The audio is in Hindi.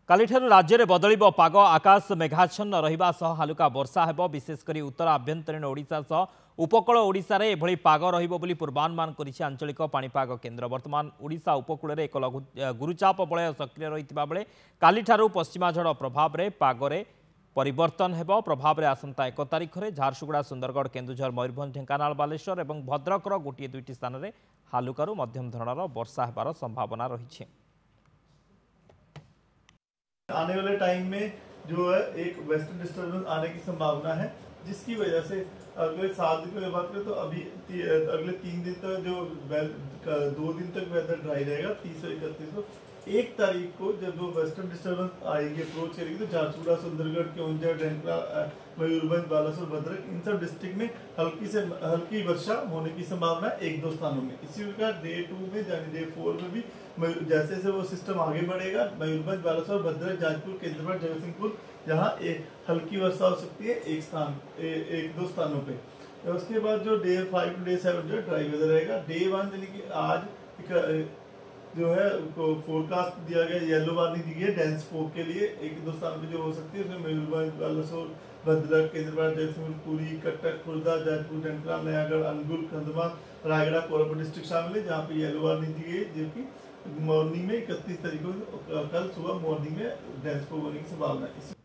कालिठारु राज्य में बदलिबो पाग आकाश मेघाच्छन्न रहिबा सह हालुका वर्षा हेबो विशेषकर उत्तर आभ्यंतरीण ओडिशा सह उपकूल ओडिशा रे एभली पाग रहिबो बोली पूर्वानुमान करिछि आंचलिक पाणीपाग केन्द्र। वर्तमान ओडिशा उपकूल रे एक गुरुचाप बलय सक्रिय रहितिबा बेले कालिठारु पश्चिमा झड़ प्रभाव रे पागरे परिवर्तन हेबो। प्रभाव रे आसंता 1 तारिख रे झारसुगुड़ा सुंदरगढ़ केन्दुझर मयूरभंज ढेंकानाल बालेश्वर और भद्रकर गोटे दुईटी स्थान में हालुकारू मध्यम धरणर वर्षा हेबार संभावना रही। आने वाले टाइम में जो है एक वेस्टर्न डिस्टर्बेंस आने की संभावना है, जिसकी वजह से अगले 7 दिन की बात करें तो अभी अगले 3 दिन तक जो 2 दिन तक वेदर ड्राई रहेगा। 30 और 31 को 1 तारीख को जब वो वेस्टर्न डिस्टर्बेंस आएगी अप्रोच करेगी तो झारसुगुड़ा सुंदरगढ़ केओंझर ढेंकरा मयूरभंज बालासोर भद्रक इन सब डिस्ट्रिक्ट में हल्की वर्षा होने की संभावना है 1-2 स्थानों में। इसी प्रकार डे 2 में यानी डे 4 में भी जैसे जैसे वो सिस्टम आगे बढ़ेगा मयूरभंज बालासोर भद्रक जाजपुर केंद्रपाड़ा जगतसिंहपुर यहाँ हल्की वर्षा हो सकती है 1-2 स्थानों पे। उसके बाद जो डे 5 टू डे 7 जो ड्राई वेदर रहेगा। डे 1 यानी कि आज जो है फोरकास्ट दिया गया, येलो वार्निंग दी गई है डेंस फोग के लिए 1-2 स्थानों पे जो हो सकती है। उसमें मयूरभंज बालासोर भद्रक केंद्रपाड़ा जगतसिंहपुर पुरी कटक खुर्दा जाजपुर ढेंकरा नयागढ़ अनुगुल कंधमाल रायगढ़ कोरापुट डिस्ट्रिक्ट शामिल है जहाँ पे येलो वार्निंग दी गई है, जो कि मॉर्निंग में 31 तारीख को कल सुबह मॉर्निंग में डेंस फोग होने की संभावना है।